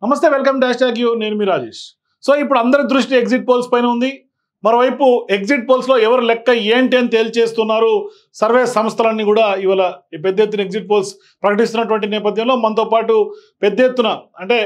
నమస్తే, welcome to #you. నేను మీ Rajesh. So ఇప్పుడు అందరి దృష్టి ఎగ్జిట్ పోల్స్ పైన ఉంది. మరోవైపు ఎగ్జిట్ పోల్స్లో ఎవరు లెక్క ఏంటి అని తేల్చేస్తున్నారు సర్వే సంస్థలన్నీ కూడా. ఇవాళ పెద్ద ఎత్తున ఎగ్జిట్ పోల్స్ ప్రకటిస్తున్నటువంటి నేపథ్యంలో మనతో పాటు పెద్ద ఎత్తున అంటే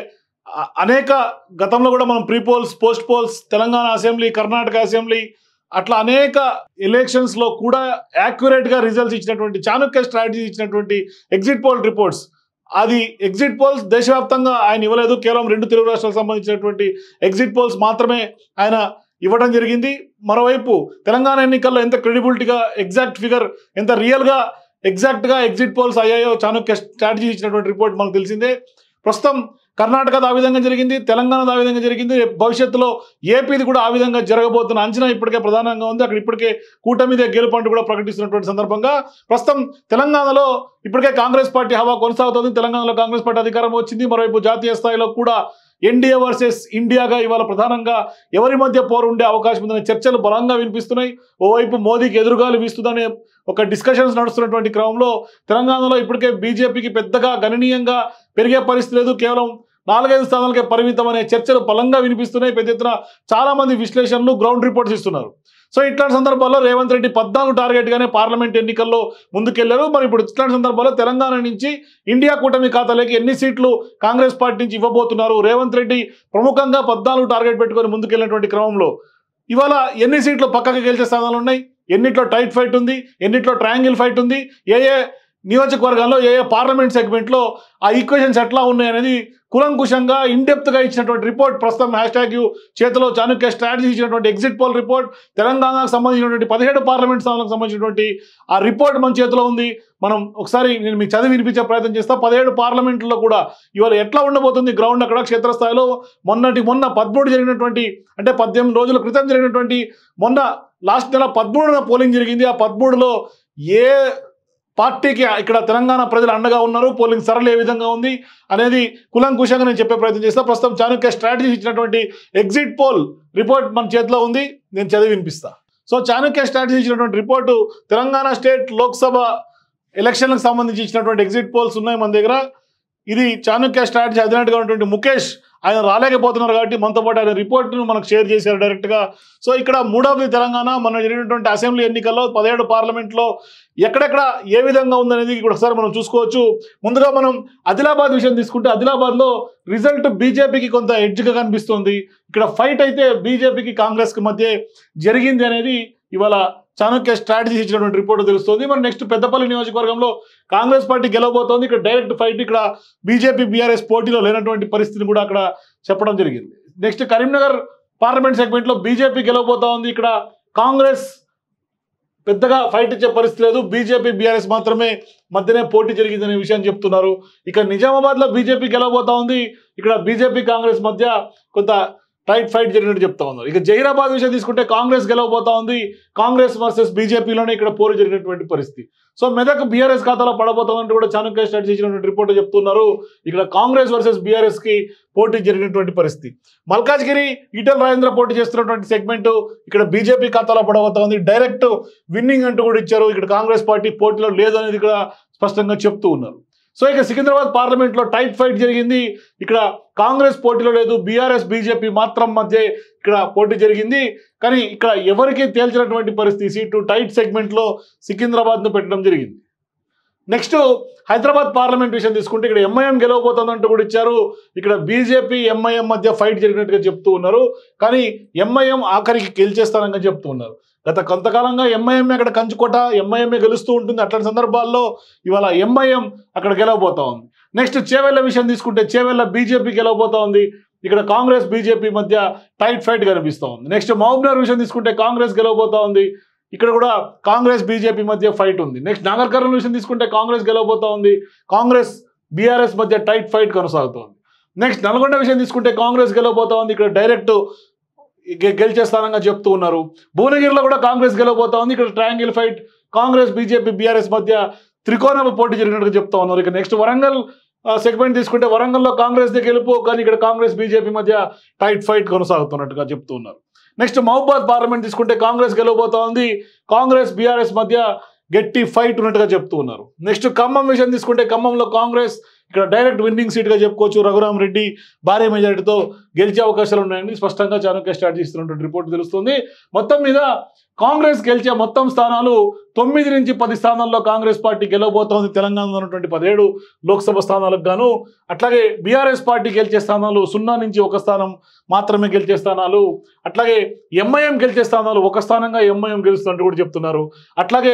అనేక గతంలో కూడా మనం pre polls, post polls, Telangana assembly, Karnataka assembly అట్లా అనేక ఎలక్షన్స్లో కూడా యాక్యురేట్గా రిజల్ట్స్ ఇచ్చినటువంటి చాణక్య స్ట్రాటజీ ఇచ్చినటువంటి ఎగ్జిట్ పోల్ రిపోర్ట్స్. అది ఎగ్జిట్ పోల్స్ దేశవ్యాప్తంగా ఆయన ఇవ్వలేదు, కేవలం 2 తెలుగు రాష్ట్రాలకు సంబంధించినటువంటి ఎగ్జిట్ పోల్స్ మాత్రమే ఆయన ఇవ్వడం జరిగింది. మరోవైపు తెలంగాణ ఎన్నికల్లో ఎంత క్రెడిబిలిటీగా, ఎగ్జాక్ట్ ఫిగర్ ఎంత రియల్గా ఎగ్జాక్ట్గా ఎగ్జిట్ పోల్స్ అయ్యాయో చాణక్య స్ట్రాటజీ ఇచ్చినటువంటి రిపోర్ట్ మనకు తెలిసిందే. ప్రస్తుతం కర్ణాటకది ఆ విధంగా జరిగింది, తెలంగాణది ఆ విధంగా జరిగింది, భవిష్యత్తులో ఏపీది కూడా ఆ విధంగా జరగబోతున్న అంచనా ఇప్పటికే ప్రధానంగా ఉంది. అక్కడ ఇప్పటికే కూటమిదే గెలుపంటూ కూడా ప్రకటిస్తున్నటువంటి సందర్భంగా ప్రస్తుతం తెలంగాణలో ఇప్పటికే కాంగ్రెస్ పార్టీ హవా కొనసాగుతుంది. తెలంగాణలో కాంగ్రెస్ పార్టీ అధికారం వచ్చింది. మరోవైపు జాతీయ స్థాయిలో కూడా ఎన్డీఏ వర్సెస్ ఇండియాగా ఇవాళ ప్రధానంగా ఎవరి మధ్య పోరు ఉండే అవకాశం ఉందనే చర్చలు బలంగా వినిపిస్తున్నాయి. ఓవైపు మోదీకి ఎదురుగాలు వీస్తుందనే ఒక డిస్కషన్స్ నడుస్తున్నటువంటి క్రమంలో తెలంగాణలో ఇప్పటికే బీజేపీకి పెద్దగా గణనీయంగా పెరిగే పరిస్థితి లేదు, కేవలం 4-5 స్థానాలకే పరిమితం అనే చర్చలు బలంగా వినిపిస్తున్నాయి. పెద్ద ఎత్తున చాలామంది విశ్లేషణలు, గ్రౌండ్ రిపోర్ట్స్ ఇస్తున్నారు. సో ఇట్లాంటి సందర్భాల్లో రేవంత్ రెడ్డి 14 టార్గెట్గానే పార్లమెంట్ ఎన్నికల్లో ముందుకెళ్లారు. మరి ఇప్పుడు ఇట్లాంటి సందర్భాల్లో తెలంగాణ నుంచి ఇండియా కూటమి ఖాతాలోకి ఎన్ని సీట్లు కాంగ్రెస్ పార్టీ నుంచి ఇవ్వబోతున్నారు? రేవంత్ రెడ్డి ప్రముఖంగా 14 టార్గెట్ పెట్టుకొని ముందుకెళ్ళినటువంటి క్రమంలో ఇవాళ ఎన్ని సీట్లు పక్కకి గెలిచే స్థానాలు ఉన్నాయి, ఎన్నిట్లో టైట్ ఫైట్ ఉంది, ఎన్నిట్లో ట్రయాంగిల్ ఫైట్ ఉంది, ఏ నియోజకవర్గాల్లో ఏ పార్లమెంట్ సెగ్మెంట్లో ఆ ఈక్వేషన్స్ ఎట్లా ఉన్నాయి అనేది కులంకుశంగా ఇన్డెప్త్గా ఇచ్చినటువంటి రిపోర్ట్ ప్రస్తుతం #యూ చేతిలో చాణక్య స్ట్రాటజీ ఇచ్చినటువంటి ఎగ్జిట్ పోల్ రిపోర్ట్. తెలంగాణకు సంబంధించినటువంటి 17 పార్లమెంట్ స్థానాలకు సంబంధించినటువంటి ఆ రిపోర్ట్ మన చేతిలో ఉంది. మనం ఒకసారి నేను మీకు చదివి వినిపించే ప్రయత్నం చేస్తా. 17 పార్లమెంట్లో కూడా ఇవాళ ఎట్లా ఉండబోతుంది గ్రౌండ్ అక్కడ క్షేత్రస్థాయిలో. మొన్న 13 జరిగినటువంటి అంటే 18 రోజుల క్రితం జరిగినటువంటి మొన్న లాస్ట్ నెల 13న పోలింగ్ జరిగింది. ఆ 13లో ఏ పార్టీకి ఇక్కడ తెలంగాణ ప్రజలు అండగా ఉన్నారు, పోలింగ్ సరళి ఏ విధంగా ఉంది అనేది కులంకుశంగా నేను చెప్పే ప్రయత్నం చేస్తా. ప్రస్తుతం చాణక్య స్ట్రాటజీ ఇచ్చినటువంటి ఎగ్జిట్ పోల్ రిపోర్ట్ మన చేతిలో ఉంది, నేను చదివి వినిపిస్తా. సో చాణక్య స్ట్రాటజీ ఇచ్చినటువంటి రిపోర్టు తెలంగాణ స్టేట్ లోక్సభ ఎలక్షన్లకు సంబంధించి ఇచ్చినటువంటి ఎగ్జిట్ పోల్స్ ఉన్నాయి మన దగ్గర. ఇది చాణక్య స్ట్రాటజీ అధినేతగా ఉన్నటువంటి ముఖేష్, ఆయన రాలేకపోతున్నారు కాబట్టి మనతో పాటు ఆయన రిపోర్ట్ను మనకు షేర్ చేశారు డైరెక్ట్గా. సో ఇక్కడ మూడవది తెలంగాణ మన జరిగినటువంటి అసెంబ్లీ ఎన్నికల్లో 17 పార్లమెంట్లో ఎక్కడెక్కడ ఏ విధంగా ఉందనేది ఇక్కడ ఒకసారి మనం చూసుకోవచ్చు. ముందుగా మనం ఆదిలాబాద్ విషయం తీసుకుంటే ఆదిలాబాద్లో రిజల్ట్ బీజేపీకి కొంత ఎడ్జ్గా కనిపిస్తుంది. ఇక్కడ ఫైట్ అయితే బీజేపీకి కాంగ్రెస్కి మధ్య జరిగింది అనేది ఇవాళ చాణక్య స్ట్రాటజీ ఇచ్చినటువంటి రిపోర్ట్ తెలుస్తుంది. మరి నెక్స్ట్ పెద్దపల్లి నియోజకవర్గంలో కాంగ్రెస్ పార్టీ గెలవబోతోంది. ఇక్కడ డైరెక్ట్ ఫైట్, ఇక్కడ బీజేపీ బీఆర్ఎస్ పోటీలో లేనటువంటి పరిస్థితిని కూడా అక్కడ చెప్పడం జరిగింది. నెక్స్ట్ కరీంనగర్ పార్లమెంట్ సెగ్మెంట్లో బీజేపీ గెలవబోతా ఉంది. ఇక్కడ కాంగ్రెస్ పెద్దగా ఫైట్ ఇచ్చే పరిస్థితి లేదు, బీజేపీ బీఆర్ఎస్ మాత్రమే మధ్యనే పోటీ జరిగిందనే విషయాన్ని చెప్తున్నారు. ఇక నిజామాబాద్లో బీజేపీ గెలవబోతా ఉంది. ఇక్కడ బీజేపీ కాంగ్రెస్ మధ్య కొంత టైట్ ఫైట్ జరిగినట్టు చెప్తా ఉన్నారు. ఇక జహీరాబాద్ విషయం తీసుకుంటే కాంగ్రెస్ గెలవబోతా ఉంది. కాంగ్రెస్ వర్సెస్ బీజేపీలోనే ఇక్కడ పోరు జరిగినటువంటి పరిస్థితి. సో మెదక్ బీఆర్ఎస్ ఖాతాలో పడబోతామంటూ కూడా చాణక్య స్ట్రాటజీ ఇచ్చినటువంటి రిపోర్ట్ చెప్తున్నారు. ఇక్కడ కాంగ్రెస్ వర్సెస్ బీఆర్ఎస్కి పోటీ జరిగినటువంటి పరిస్థితి. మల్కాజ్గిరి ఈటెల రాజేంద్ర పోటీ చేస్తున్నటువంటి సెగ్మెంట్ ఇక్కడ బీజేపీ ఖాతాలో పడబోతా ఉంది. డైరెక్ట్ విన్నింగ్ అంటూ కూడా ఇచ్చారు. ఇక్కడ కాంగ్రెస్ పార్టీ పోటీలో లేదు అనేది ఇక్కడ స్పష్టంగా చెప్తూ ఉన్నారు. సో ఇక సికింద్రాబాద్ పార్లమెంట్లో టైట్ ఫైట్ జరిగింది. ఇక్కడ కాంగ్రెస్ పోటీలో లేదు, బీఆర్ఎస్ బీజేపీ మాత్రం మధ్య ఇక్కడ పోటీ జరిగింది. కానీ ఇక్కడ ఎవరికి తేల్చినటువంటి పరిస్థితి, సీటు టైట్ సెగ్మెంట్లో సికింద్రాబాద్ను పెట్టడం జరిగింది. నెక్స్ట్ హైదరాబాద్ పార్లమెంట్ విషయం తీసుకుంటే ఇక్కడ ఎంఐఎం గెలవబోతుందంటూ కూడా ఇచ్చారు. ఇక్కడ బీజేపీ ఎంఐఎం మధ్య ఫైట్ జరిగినట్టుగా చెప్తూ ఉన్నారు. కానీ ఎంఐఎం ఆఖరికి గెలిచేస్తానని చెప్తూ ఉన్నారు. గత కొంతకాలంగా ఎంఐఎం అక్కడ కంచుకోట, ఎంఐఎంఏ గెలుస్తూ ఉంటుంది. అట్లాంటి సందర్భాల్లో ఇవాళ ఎంఐఎం అక్కడ గెలవబోతా ఉంది. నెక్స్ట్ చేవెళ్ళ విషయం తీసుకుంటే చేవెళ్ళ బీజేపీ గెలవబోతా ఉంది. ఇక్కడ కాంగ్రెస్ బీజేపీ మధ్య టైట్ ఫైట్ కనిపిస్తూ ఉంది. నెక్స్ట్ మహబూబ్నగర్ విషయం తీసుకుంటే కాంగ్రెస్ గెలవబోతా ఉంది. ఇక్కడ కూడా కాంగ్రెస్ బీజేపీ మధ్య ఫైట్ ఉంది. నెక్స్ట్ నాగర్ కర్నూలు విషయం తీసుకుంటే కాంగ్రెస్ గెలవబోతా ఉంది. కాంగ్రెస్ బీఆర్ఎస్ మధ్య టైట్ ఫైట్ కొనసాగుతోంది. నెక్స్ట్ నల్గొండ విషయం తీసుకుంటే కాంగ్రెస్ గెలవబోతా ఉంది. ఇక్కడ డైరెక్ట్ గెలిచే స్థానంగా చెప్తూ ఉన్నారు. భువనగిరిలో కూడా కాంగ్రెస్ గెలవబోతా ఉంది. ఇక్కడ triangle fight, Congress BJP BRS మధ్య త్రికోణ పోటీ జరిగినట్టుగా చెప్తా ఉన్నారు. ఇక నెక్స్ట్ వరంగల్ సెగ్మెంట్ తీసుకుంటే వరంగల్లో కాంగ్రెస్ గెలుపు, కానీ ఇక్కడ కాంగ్రెస్ బీజేపీ మధ్య టైట్ ఫైట్ కొనసాగుతున్నట్టుగా చెప్తూ ఉన్నారు. నెక్స్ట్ మహబూబాద్ పార్లమెంట్ తీసుకుంటే కాంగ్రెస్ గెలవబోతా ఉంది. కాంగ్రెస్ బీఆర్ఎస్ మధ్య గట్టి ఫైట్ ఉన్నట్టుగా చెప్తూ ఉన్నారు. నెక్స్ట్ ఖమ్మం విషయం తీసుకుంటే ఖమ్మంలో కాంగ్రెస్ ఇక్కడ డైరెక్ట్ విన్నింగ్ సీట్గా చెప్పుకోవచ్చు. రఘురామ్ రెడ్డి భారీ మెజారిటీతో గెలిచే అవకాశాలు ఉన్నాయని స్పష్టంగా చాణక్య స్ట్రాటజీ ఇస్తున్నటువంటి రిపోర్ట్ తెలుస్తుంది. మొత్తం మీద కాంగ్రెస్ గెలిచే మొత్తం స్థానాలు 9 నుంచి 10 స్థానాల్లో కాంగ్రెస్ పార్టీ గెలవబోతోంది. తెలంగాణలో ఉన్నటువంటి 17 లోక్సభ స్థానాలకు గాను. అట్లాగే బీఆర్ఎస్ పార్టీ గెలిచే స్థానాలు 0 నుంచి 1 స్థానం మాత్రమే గెలిచే స్థానాలు. అట్లాగే ఎంఐఎం గెలిచే స్థానాలు 1 స్థానంగా ఎంఐఎం గెలుస్తున్నట్టు కూడా చెప్తున్నారు. అట్లాగే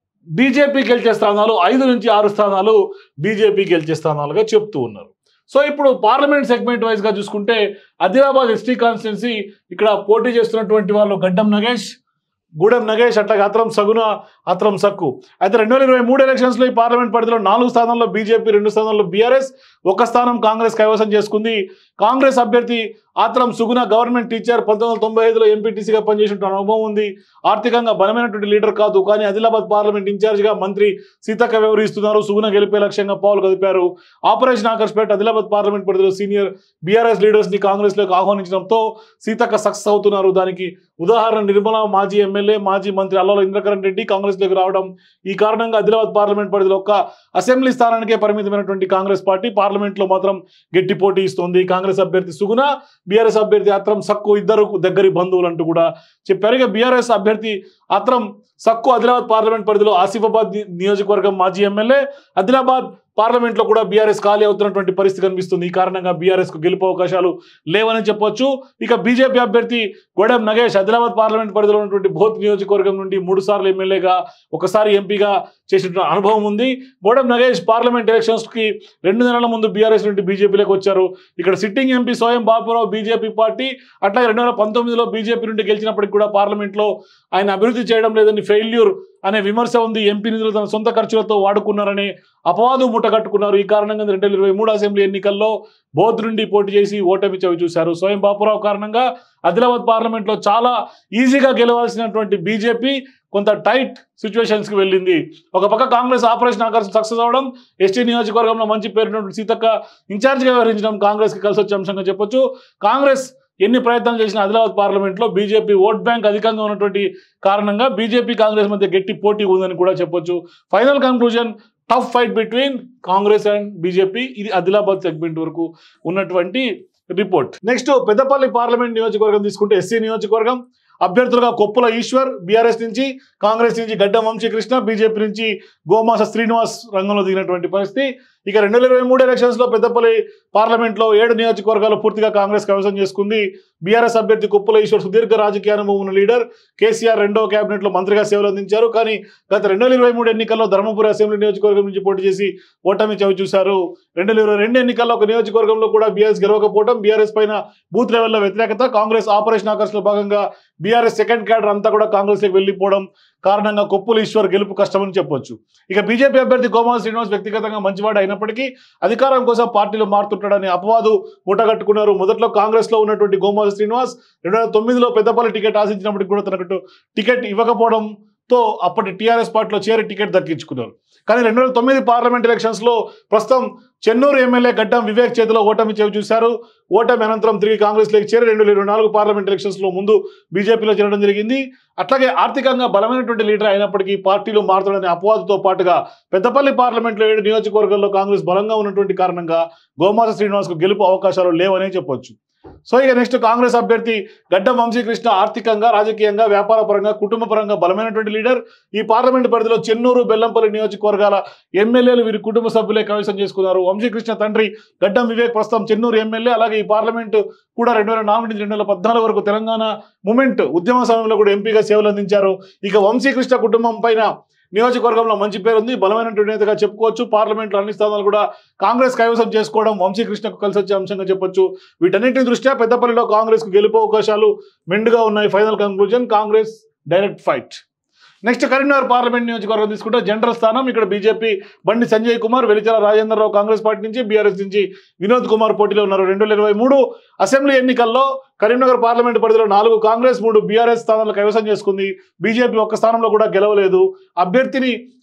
బీజేపీ గెలిచే స్థానాలు 5 నుంచి 6 స్థానాలు బీజేపీ గెలిచే స్థానాలుగా చెప్తూ ఉన్నారు. సో ఇప్పుడు పార్లమెంట్ సెగ్మెంట్ వైజ్గా చూసుకుంటే ఆదిలాబాద్ ఎస్టీ కాన్స్టిట్యున్సీ ఇక్కడ పోటీ చేస్తున్నటువంటి వాళ్ళు గడ్డం నగేష్, గూడెం నగేష్, అట్లాగే అత్రం సగున, అత్రం సక్కు. అయితే 2023 ఎలక్షన్స్లో ఈ పార్లమెంట్ పరిధిలో 4 స్థానాల్లో బీజేపీ, 2 స్థానాల్లో బీఆర్ఎస్, 1 స్థానం కాంగ్రెస్ కైవసం చేసుకుంది. కాంగ్రెస్ అభ్యర్థి ఆత్రం సుగుణ గవర్నమెంట్ టీచర్, 1995లో ఎంపీటీసీగా పనిచేసిన అనుభవం ఉంది. ఆర్థికంగా బలమైనటువంటి లీడర్ కాదు, కానీ ఆదిలాబాద్ పార్లమెంట్ ఇన్ఛార్జిగా మంత్రి సీతక్క వ్యవహరిస్తున్నారు. సుగుణ గెలిపే లక్ష్యంగా పావులు కదిపారు. ఆపరేషన్ ఆకర్షపేట ఆదిలాబాద్ పార్లమెంట్ పరిధిలో సీనియర్ బీఆర్ఎస్ లీడర్స్ని కాంగ్రెస్లోకి ఆహ్వానించడంతో సీతక్క సక్సెస్ అవుతున్నారు. దానికి ఉదాహరణ నిర్మల, మాజీ ఎమ్మెల్యే, మాజీ మంత్రి అల్లాల ఇంద్రకరణ్ రెడ్డి కాంగ్రెస్లోకి రావడం. ఈ కారణంగా ఆదిలాబాద్ పార్లమెంట్ పరిధిలో ఒక్క అసెంబ్లీ స్థానానికే పరిమితమైనటువంటి కాంగ్రెస్ పార్టీ పార్లమెంట్లో మాత్రం గట్టి పోటీ ఇస్తోంది. కాంగ్రెస్ అభ్యర్థి సుగుణ, బీఆర్ఎస్ అభ్యర్థి అత్రం సక్కు ఇద్దరు దగ్గరి బంధువులు అంటూ కూడా చెప్పారు. ఇక బీఆర్ఎస్ అభ్యర్థి అత్రం సక్కు ఆదిలాబాద్ పార్లమెంట్ పరిధిలో ఆసిఫాబాద్ నియోజకవర్గం మాజీ ఎమ్మెల్యే. ఆదిలాబాద్ పార్లమెంట్లో కూడా బీఆర్ఎస్ ఖాళీ అవుతున్నటువంటి పరిస్థితి కనిపిస్తుంది. ఈ కారణంగా బీఆర్ఎస్కు గెలుపు అవకాశాలు లేవని చెప్పొచ్చు. ఇక బీజేపీ అభ్యర్థి గూడెం నగేష్ ఆదిలాబాద్ పార్లమెంట్ పరిధిలో ఉన్నటువంటి బోత్ నియోజకవర్గం నుండి 3 సార్లు ఎమ్మెల్యేగా, 1 సారి ఎంపీగా చేసిన అనుభవం ఉంది. గూడెం నగేష్ పార్లమెంట్ ఎలక్షన్స్కి 2 నెలల ముందు బీఆర్ఎస్ నుండి బీజేపీలోకి వచ్చారు. ఇక్కడ సిట్టింగ్ ఎంపీ స్వయం బాపురావు బీజేపీ పార్టీ. అట్లాగే 2019లో బీజేపీ నుండి గెలిచినప్పటికీ కూడా పార్లమెంట్లో ఆయన అభివృద్ధి చేయడం లేదని ఫెయిల్యూర్ అనే విమర్శ ఉంది. ఎంపీ నిధులు తన సొంత ఖర్చులతో వాడుకున్నారనే అపవాదు ముట్టగట్టుకున్నారు. ఈ కారణంగా 2023 అసెంబ్లీ ఎన్నికల్లో బోధ్ నుండి పోటీ చేసి ఓటమి చవి చూశారు. స్వయం బాపురావు కారణంగా ఆదిలాబాద్ పార్లమెంట్లో చాలా ఈజీగా గెలవాల్సినటువంటి బీజేపీ కొంత టైట్ సిచ్యువేషన్స్కి వెళ్ళింది. ఒక పక్క కాంగ్రెస్ ఆపరేషన్ ఆకర్షణ సక్సెస్ అవడం, ఎస్టీ నియోజకవర్గంలో మంచి పేరున్నటువంటి సీతక్క ఇన్ఛార్జిగా వ్యవహరించడం కాంగ్రెస్కి కలిసి వచ్చే అంశంగా చెప్పొచ్చు. కాంగ్రెస్ ఎన్ని ప్రయత్నాలు చేసిన ఆదిలాబాద్ పార్లమెంట్లో బీజేపీ ఓట్ బ్యాంక్ అధికంగా ఉన్నటువంటి కారణంగా బీజేపీ కాంగ్రెస్ మధ్య గట్టి పోటీ ఉందని కూడా చెప్పొచ్చు. Final conclusion, tough fight between Congress and BJP. ఇది ఆదిలాబాద్ సెగ్మెంట్ వరకు ఉన్నటువంటి రిపోర్ట్. నెక్స్ట్ పెద్దపల్లి పార్లమెంట్ నియోజకవర్గం తీసుకుంటే ఎస్సీ నియోజకవర్గం. అభ్యర్థులుగా కొప్పుల ఈశ్వర్ బీఆర్ఎస్ నుంచి, కాంగ్రెస్ నుంచి గడ్డం వంశీకృష్ణ, బీజేపీ నుంచి గోమాస శ్రీనివాస్ రంగంలో దిగినటువంటి పరిస్థితి. ఇక 2023 ఎలక్షన్స్లో పెద్దపల్లి పార్లమెంట్లో 7 నియోజకవర్గాలు పూర్తిగా కాంగ్రెస్ కైవసం చేసుకుంది. బీఆర్ఎస్ అభ్యర్థి కొప్పుల ఈశ్వర్ సుదీర్ఘ రాజకీయ అనుభవం ఉన్న లీడర్. కేసీఆర్ 2వ క్యాబినెట్లో మంత్రిగా సేవలు అందించారు. కానీ గత 2023 ఎన్నికల్లో ధర్మపురి అసెంబ్లీ నియోజకవర్గం నుంచి పోటీ చేసి ఓటమి చవి చూశారు. 2022 ఎన్నికల్లో ఒక నియోజకవర్గంలో కూడా బీఆర్ఎస్ గెలవకపోవడం, బీఆర్ఎస్ పైన బూత్ లెవెల్లో వ్యతిరేకత, కాంగ్రెస్ ఆపరేషన్ ఆకర్షణలో భాగంగా బీఆర్ఎస్ సెకండ్ క్యాడర్ అంతా కూడా కాంగ్రెస్లోకి వెళ్ళిపోవడం కారణంగా కొప్పుల ఈశ్వర్ గెలుపు కష్టమని చెప్పొచ్చు. ఇక బీజేపీ అభ్యర్థి గోమాస శ్రీనివాస్ వ్యక్తిగతంగా మంచివాడు అయినప్పటికీ అధికారం కోసం పార్టీలు మారుతుంటాడని అపవాదు మూటగట్టుకున్నారు. మొదట్లో కాంగ్రెస్లో ఉన్నటువంటి గోమాస శ్రీనివాస్ 2009లో పెద్దపల్లి టికెట్ ఆశించినప్పటికీ కూడా తనకు టికెట్ ఇవ్వకపోవడంతో అప్పటి టీఆర్ఎస్ పార్టీలో చేరి టికెట్ దక్కించుకున్నారు. కానీ 2009 పార్లమెంట్ ఎలక్షన్స్లో ప్రస్తుతం చెన్నూరు ఎమ్మెల్యే గడ్డం వివేక్ చేతిలో ఓటమి చవి చూశారు. ఓటమి అనంతరం తిరిగి కాంగ్రెస్లోకి చేరి 2024 పార్లమెంట్ ఎలక్షన్స్లో ముందు బీజేపీలో చేరడం జరిగింది. అట్లాగే ఆర్థికంగా బలమైనటువంటి లీడర్ అయినప్పటికీ పార్టీలు మారుతాడనే అపవాదుతో పాటుగా పెద్దపల్లి పార్లమెంట్లో 7 నియోజకవర్గాల్లో కాంగ్రెస్ బలంగా ఉన్నటువంటి కారణంగా గోమాస శ్రీనివాస్కు గెలుపు అవకాశాలు లేవనే చెప్పొచ్చు. సో ఇక నెక్స్ట్ కాంగ్రెస్ అభ్యర్థి గడ్డం వంశీకృష్ణ ఆర్థికంగా, రాజకీయంగా, వ్యాపారపరంగా, కుటుంబపరంగా బలమైనటువంటి లీడర్. ఈ పార్లమెంట్ పరిధిలో చెన్నూరు, బెల్లంపల్లి నియోజకవర్గాల ఎమ్మెల్యేలు వీరి కుటుంబ సభ్యులే కైవసం చేసుకున్నారు. వంశీకృష్ణ తండ్రి గడ్డం వివేక్ ప్రస్తుతం చెన్నూరు ఎమ్మెల్యే. అలాగే ఈ పార్లమెంట్ కూడా 2004 నుంచి 2014 వరకు తెలంగాణ మూమెంట్ ఉద్యమ సమయంలో కూడా ఎంపీగా సేవలు అందించారు. ఇక వంశీకృష్ణ కుటుంబం పైన నియోజకవర్గంలో మంచి పేరుంది, బలమైనటువంటి నేతగా చెప్పుకోవచ్చు. పార్లమెంట్లో అన్ని స్థానాలు కూడా కాంగ్రెస్ కైవసం చేసుకోవడం వంశీకృష్ణకు కలిసి వచ్చే అంశంగా చెప్పొచ్చు. వీటన్నింటి దృష్ట్యా పెద్దపల్లిలో కాంగ్రెస్కు గెలుపు అవకాశాలు మెండుగా ఉన్నాయి. Final conclusion, Congress direct fight. Next Karimnagar parliament నియోజకవర్గం తీసుకుంటే జనరల్ స్థానం. ఇక్కడ BJP Bandi Sanjay Kumar, Velichala Rajendra Rao Congress party నుంచి, బీఆర్ఎస్ నుంచి వినోద్ కుమార్ పోటీలో ఉన్నారు. 2023 అసెంబ్లీ ఎన్నికల్లో కరీంనగర్ పార్లమెంట్ పరిధిలో 4 కాంగ్రెస్, 3 బీఆర్ఎస్ స్థానాలు కైవసం చేసుకుంది. బీజేపీ 1 స్థానంలో కూడా గెలవలేదు. అభ్యర్థిని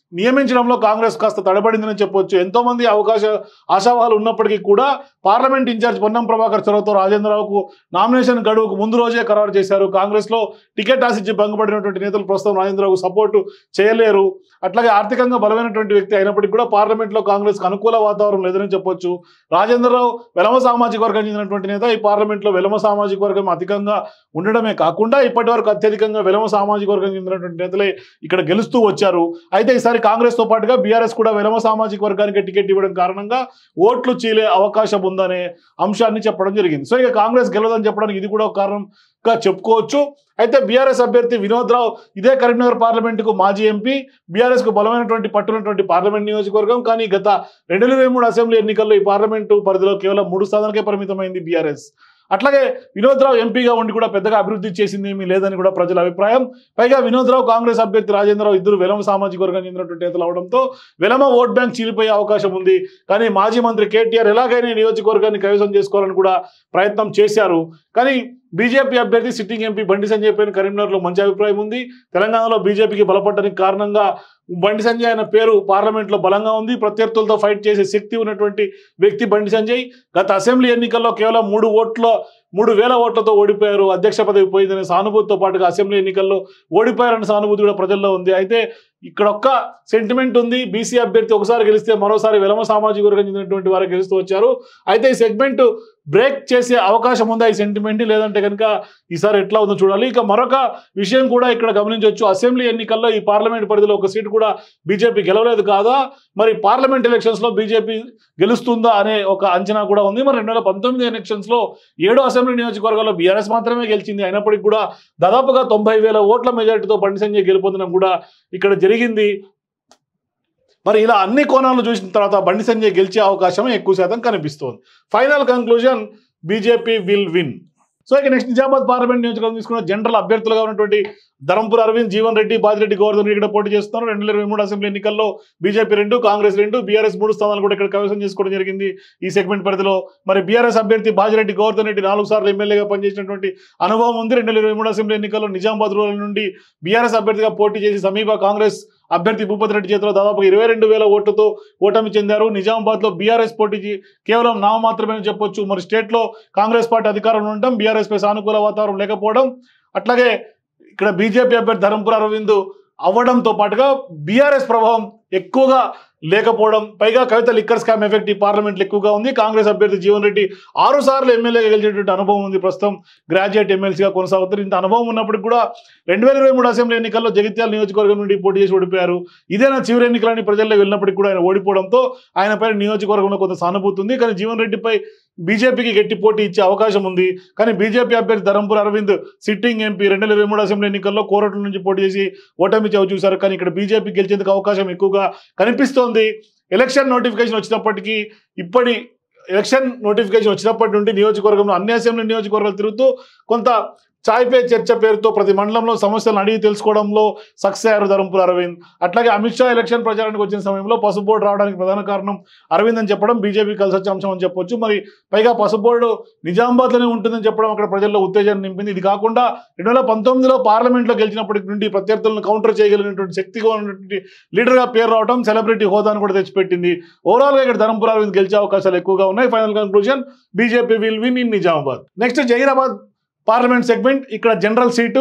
నియమించడంలో కాంగ్రెస్ కాస్త తడబడిందని చెప్పొచ్చు. ఎంతో మంది ఆశావాహాలు ఉన్నప్పటికీ కూడా పార్లమెంట్ ఇన్ఛార్జ్ పొన్నం ప్రభాకర్ చొరవతో రాజేంద్రరావుకు నామినేషన్ గడువుకు ముందు రోజే ఖరారు చేశారు. కాంగ్రెస్లో టికెట్ ఆశించి భంగపడినటువంటి నేతలు ప్రస్తుతం రాజేంద్రరావుకు సపోర్టు చేయలేరు. అట్లాగే ఆర్థికంగా బలమైనటువంటి వ్యక్తి అయినప్పటికీ కూడా పార్లమెంట్లో కాంగ్రెస్కు అనుకూల వాతావరణం లేదని చెప్పొచ్చు. రాజేంద్రరావు వెలమ సామాజిక వర్గం చెందినటువంటి నేత. ఈ పార్లమెంట్లో వెలమ సామాజిక వర్గం అధికంగా ఉండడమే కాకుండా ఇప్పటి వరకు అత్యధికంగా వెలమ సామాజిక వర్గం చెందినటువంటి నేతలే ఇక్కడ గెలుస్తూ వచ్చారు. అయితే ఈసారి కాంగ్రెస్ తో పాటుగా బీఆర్ఎస్ కూడా వెలమ సామాజిక వర్గానికి టికెట్ ఇవ్వడం కారణంగా ఓట్లు చీలే అవకాశం ఉందనే అంశాన్ని చెప్పడం జరిగింది. సో ఇక కాంగ్రెస్ గెలవదని చెప్పడానికి ఇది కూడా ఒక కారణంగా చెప్పుకోవచ్చు. అయితే బీఆర్ఎస్ అభ్యర్థి వినోద్ రావు ఇదే కరీంనగర్ పార్లమెంటుకు మాజీ ఎంపీ, బీఆర్ఎస్ కు బలమైనటువంటి పట్టునటువంటి పార్లమెంట్ నియోజకవర్గం. కానీ గత 2023 అసెంబ్లీ ఎన్నికల్లో ఈ పార్లమెంటు పరిధిలో కేవలం 3 స్థానాలకే పరిమితమైంది బీఆర్ఎస్. అట్లాగే వినోద్ రావు ఎంపీగా ఉండి కూడా పెద్దగా అభివృద్ధి చేసింది ఏమీ లేదని కూడా ప్రజల అభిప్రాయం. పైగా వినోద్ రావు, కాంగ్రెస్ అభ్యర్థి రాజేంద్రరావు ఇద్దరు వెలమ సామాజిక వర్గం చెందినటువంటి నేతలు అవడంతో వెలమ ఓట్ బ్యాంక్ చీలిపోయే అవకాశం ఉంది. కానీ మాజీ మంత్రి కేటీఆర్ ఎలాగైనా నియోజకవర్గాన్ని కైవసం చేసుకోవాలని కూడా ప్రయత్నం చేశారు. కానీ బీజేపీ అభ్యర్థి సిట్టింగ్ ఎంపీ బండి సంజయ్ పైన కరీంనగర్లో మంచి అభిప్రాయం ఉంది. తెలంగాణలో బీజేపీకి బలపడడానికి కారణంగా బండి సంజయ్ అనే పేరు పార్లమెంట్లో బలంగా ఉంది. ప్రత్యర్థులతో ఫైట్ చేసే శక్తి ఉన్నటువంటి వ్యక్తి బండి సంజయ్. గత అసెంబ్లీ ఎన్నికల్లో కేవలం 3,000 ఓట్లతో ఓడిపోయారు. అధ్యక్ష పదవి పోయిందనే సానుభూతితో పాటుగా అసెంబ్లీ ఎన్నికల్లో ఓడిపోయారనే సానుభూతి కూడా ప్రజల్లో ఉంది. అయితే ఇక్కడ ఒక్క సెంటిమెంట్ ఉంది. బీసీ అభ్యర్థి ఒకసారి గెలిస్తే మరోసారి వెలమ సామాజిక వర్గం చెందినటువంటి వారు గెలుస్తూ వచ్చారు. అయితే ఈ సెగ్మెంట్ బ్రేక్ చేసే అవకాశం ఉందా ఈ సెంటిమెంట్, లేదంటే కనుక ఈసారి ఎట్లా ఉందో చూడాలి. ఇక మరొక విషయం కూడా ఇక్కడ గమనించవచ్చు. అసెంబ్లీ ఎన్నికల్లో ఈ పార్లమెంట్ పరిధిలో ఒక సీటు కూడా బీజేపీ గెలవలేదు కాదా, మరి పార్లమెంట్ ఎలక్షన్స్లో బీజేపీ గెలుస్తుందా అనే ఒక అంచనా కూడా ఉంది. మరి 2019 ఎలక్షన్స్లో 7 అసెంబ్లీ నియోజకవర్గాల్లో బీఆర్ఎస్ మాత్రమే గెలిచింది. అయినప్పటికీ కూడా దాదాపుగా 90,000 ఓట్ల మెజార్టీతో బండి సంజయ్ గెలుపొందడం కూడా ఇక్కడ జరిగింది. మరి ఇలా అన్ని కోణాలను చూసిన తర్వాత బండి సంజయ్ గెలిచే అవకాశం ఎక్కువ శాతం కనిపిస్తోంది. Final conclusion, BJP will win. So ఇక నెక్స్ట్ నిజామాబాద్ పార్లమెంట్ నియోజకవర్గం తీసుకున్న జనరల్ అభ్యర్థులుగా ఉన్నటువంటి ధరంపూర్ అరవింద్, జీవన్ రెడ్డి, బాజిరెడ్డి గోవర్ధన్ ఇక్కడ పోటీ చేస్తున్నారు. 2023 అసెంబ్లీ ఎన్నికల్లో బీజేపీ 2, కాంగ్రెస్ 2, బీఆర్ఎస్ 3 స్థానాలు కూడా ఇక్కడ కైవసం చేసుకోవడం జరిగింది ఈ సెగ్మెంట్ పరిధిలో. మరి బీఆర్ఎస్ అభ్యర్థి బాజిరెడ్డి గోవర్ధన్ రెడ్డి 4 సార్లు ఎమ్మెల్యేగా పనిచేసినటువంటి అనుభవం ఉంది. 2023 అసెంబ్లీ ఎన్నికల్లో నిజామాబాద్ రూరల్ నుండి బీఆర్ఎస్ అభ్యర్థిగా పోటీ చేసి సమీప కాంగ్రెస్ అభ్యర్థి భూపతి రెడ్డి చేతిలో దాదాపు 22,000 ఓట్లతో ఓటమి చెందారు. నిజామాబాద్లో బీఆర్ఎస్ పోటీకి కేవలం నామమాత్రమే చెప్పొచ్చు. మరి స్టేట్లో కాంగ్రెస్ పార్టీ అధికారంలో ఉండడం, బీఆర్ఎస్ పై సానుకూల వాతావరణం లేకపోవడం, అట్లాగే ఇక్కడ బీజేపీ అభ్యర్థి ధరంపూర్ అరవింద్ అవ్వడంతో పాటుగా బీఆర్ఎస్ ప్రభావం ఎక్కువగా లేకపోవడం, పైగా కవిత లిక్కర్ స్కామ్ ఎఫెక్ట్ ఈ పార్లమెంట్లో ఎక్కువగా ఉంది. కాంగ్రెస్ అభ్యర్థి జీవన్ రెడ్డి 6 సార్లు ఎమ్మెల్యేగా గెలిచేటువంటి అనుభవం ఉంది. ప్రస్తుతం గ్రాడ్యుయేట్ ఎమ్మెల్సీగా కొనసాగుతారు. ఇంత అనుభవం ఉన్నప్పటికీ కూడా 2023 అసెంబ్లీ ఎన్నికల్లో జగిత్యాల నియోజకవర్గం నుండి పోటీ చేసి ఓడిపోయారు. ఇదేనా చివరి ఎన్నికలని ప్రజల్లో వెళ్ళినప్పటికీ కూడా ఆయన ఓడిపోవడంతో ఆయన పైన నియోజకవర్గంలో కొంత సానుభూతి ఉంది. కానీ జీవన్ రెడ్డిపై బీజేపీకి గట్టి పోటీ ఇచ్చే అవకాశం ఉంది. కానీ బీజేపీ అభ్యర్థి Dharmapuri Arvind sitting MP 2023 assembly ఎన్నికల్లో కోరట్ల నుంచి పోటీ చేసి ఓటమి చవి చూశారు. కానీ ఇక్కడ బీజేపీ గెలిచేందుకు అవకాశం ఎక్కువగా కనిపిస్తోంది. ఎలక్షన్ నోటిఫికేషన్ వచ్చినప్పటికీ ఎలక్షన్ నోటిఫికేషన్ వచ్చినప్పటి నుండి నియోజకవర్గంలో అన్ని అసెంబ్లీ నియోజకవర్గాలు తిరుగుతూ కొంత చాయ్ పే చర్చ పేరుతో ప్రతి మండలంలో సమస్యలను అడిగి తెలుసుకోవడంలో సక్సెస్ అయ్యారు ధరంపూర్ అరవింద్. అట్లాగే అమిత్ షా ఎలక్షన్ ప్రచారానికి వచ్చిన సమయంలో పసుపు బోర్డు రావడానికి ప్రధాన కారణం అరవింద్ అని చెప్పడం బీజేపీ కలిసి వచ్చే అంశం అని చెప్పొచ్చు. మరి పైగా పసుపు బోర్డు నిజామాబాద్లోనే ఉంటుందని చెప్పడం అక్కడ ప్రజల్లో ఉత్తేజాన్ని నింపింది. ఇది కాకుండా 2019లో పార్లమెంట్లో గెలిచినప్పటి నుండి ప్రత్యర్థులను కౌంటర్ చేయగలిగినటువంటి శక్తిగా ఉన్నటువంటి లీడర్గా పేరు రావడం, సెలబ్రిటీ హోదాను కూడా తెచ్చిపెట్టింది. ఓవరాల్గా ఇక్కడ ధరంపూర్ అరవింద్ గెలిచే అవకాశాలు ఎక్కువగా ఉన్నాయి. Final conclusion, BJP will win in Nizamabad. Next Zaheerabad parliament segment. ఇక్కడ జనరల్ సీటు